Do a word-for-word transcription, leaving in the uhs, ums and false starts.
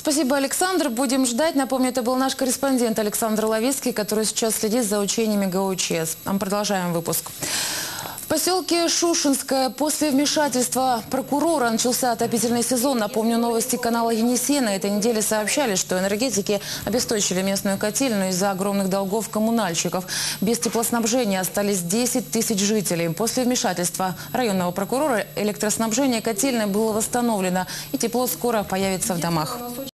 Спасибо, Александр. Будем ждать. Напомню, это был наш корреспондент Александр Ловицкий, который сейчас следит за учениями ГОЧС. А мы продолжаем выпуск. В поселке Шушинское после вмешательства прокурора начался отопительный сезон. Напомню, новости канала «Енисей» на этой неделе сообщали, что энергетики обесточили местную котельную из-за огромных долгов коммунальщиков. Без теплоснабжения остались десять тысяч жителей. После вмешательства районного прокурора электроснабжение котельной было восстановлено, и тепло скоро появится в домах.